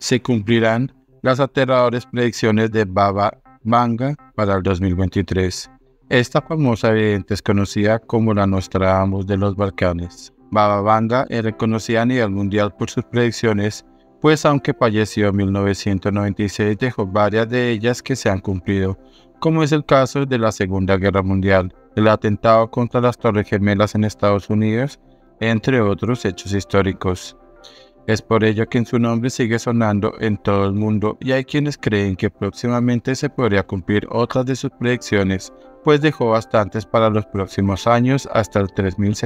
se cumplirán las aterradoras predicciones de Baba Vanga para el 2023. Esta famosa vidente es conocida como la Nostradamus de los Balcanes. Baba Vanga es reconocida a nivel mundial por sus predicciones, pues aunque falleció en 1996 dejó varias de ellas que se han cumplido, como es el caso de la Segunda Guerra Mundial, el atentado contra las Torres Gemelas en Estados Unidos, entre otros hechos históricos. Es por ello que en su nombre sigue sonando en todo el mundo y hay quienes creen que próximamente se podría cumplir otras de sus predicciones, pues dejó bastantes para los próximos años hasta el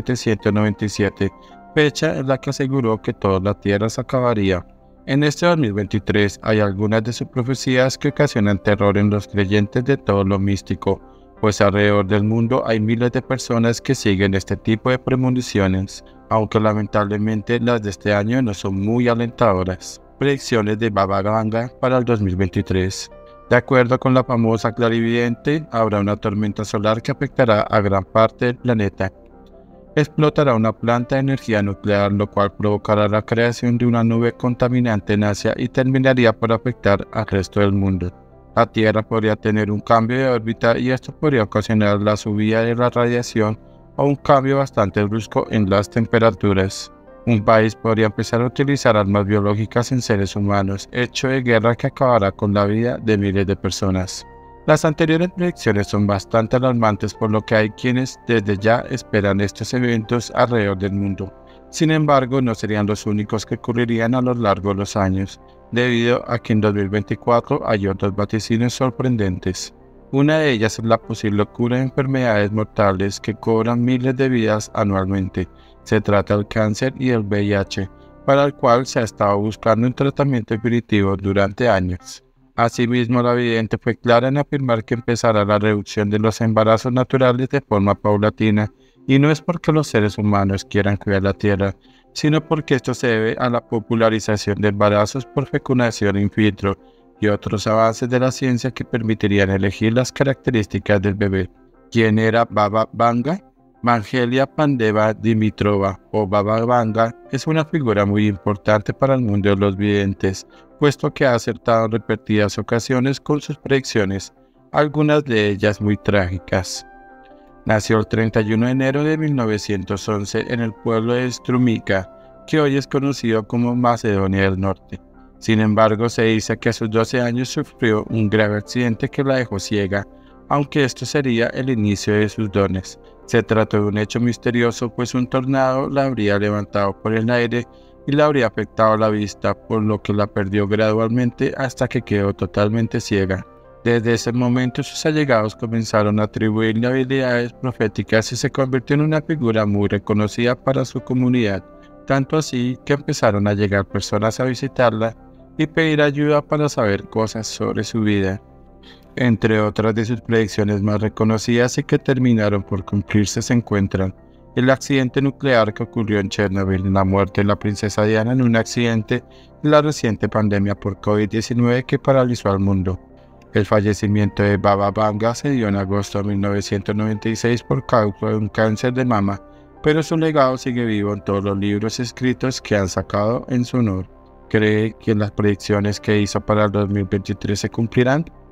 3797, fecha en la que aseguró que toda la Tierra se acabaría. En este 2023 hay algunas de sus profecías que ocasionan terror en los creyentes de todo lo místico, pues alrededor del mundo hay miles de personas que siguen este tipo de premoniciones, aunque lamentablemente las de este año no son muy alentadoras. Predicciones de Baba Vanga para el 2023. De acuerdo con la famosa clarividente, habrá una tormenta solar que afectará a gran parte del planeta. Explotará una planta de energía nuclear, lo cual provocará la creación de una nube contaminante en Asia y terminaría por afectar al resto del mundo. La Tierra podría tener un cambio de órbita y esto podría ocasionar la subida de la radiación o un cambio bastante brusco en las temperaturas. Un país podría empezar a utilizar armas biológicas en seres humanos, hecho de guerra que acabará con la vida de miles de personas. Las anteriores predicciones son bastante alarmantes, por lo que hay quienes desde ya esperan estos eventos alrededor del mundo. Sin embargo, no serían los únicos que ocurrirían a lo largo de los años, debido a que en 2024 hay otros vaticinios sorprendentes. Una de ellas es la posible cura de enfermedades mortales que cobran miles de vidas anualmente. Se trata del cáncer y el VIH, para el cual se ha estado buscando un tratamiento definitivo durante años. Asimismo, la vidente fue clara en afirmar que empezará la reducción de los embarazos naturales de forma paulatina, y no es porque los seres humanos quieran cuidar la Tierra, sino porque esto se debe a la popularización de embarazos por fecundación in vitro y otros avances de la ciencia que permitirían elegir las características del bebé. ¿Quién era Baba Vanga? Vangelia Pandeva Dimitrova o Baba Vanga es una figura muy importante para el mundo de los videntes, puesto que ha acertado en repetidas ocasiones con sus predicciones, algunas de ellas muy trágicas. Nació el 31 de enero de 1911 en el pueblo de Strumica, que hoy es conocido como Macedonia del Norte. Sin embargo, se dice que a sus 12 años sufrió un grave accidente que la dejó ciega, aunque esto sería el inicio de sus dones. Se trató de un hecho misterioso, pues un tornado la habría levantado por el aire y le habría afectado la vista, por lo que la perdió gradualmente hasta que quedó totalmente ciega. Desde ese momento sus allegados comenzaron a atribuirle habilidades proféticas y se convirtió en una figura muy reconocida para su comunidad, tanto así que empezaron a llegar personas a visitarla y pedir ayuda para saber cosas sobre su vida. Entre otras de sus predicciones más reconocidas y que terminaron por cumplirse se encuentran el accidente nuclear que ocurrió en Chernobyl, la muerte de la princesa Diana en un accidente y la reciente pandemia por COVID-19 que paralizó al mundo. El fallecimiento de Baba Vanga se dio en agosto de 1996 por causa de un cáncer de mama, pero su legado sigue vivo en todos los libros escritos que han sacado en su honor. ¿Cree que las predicciones que hizo para el 2023 se cumplirán?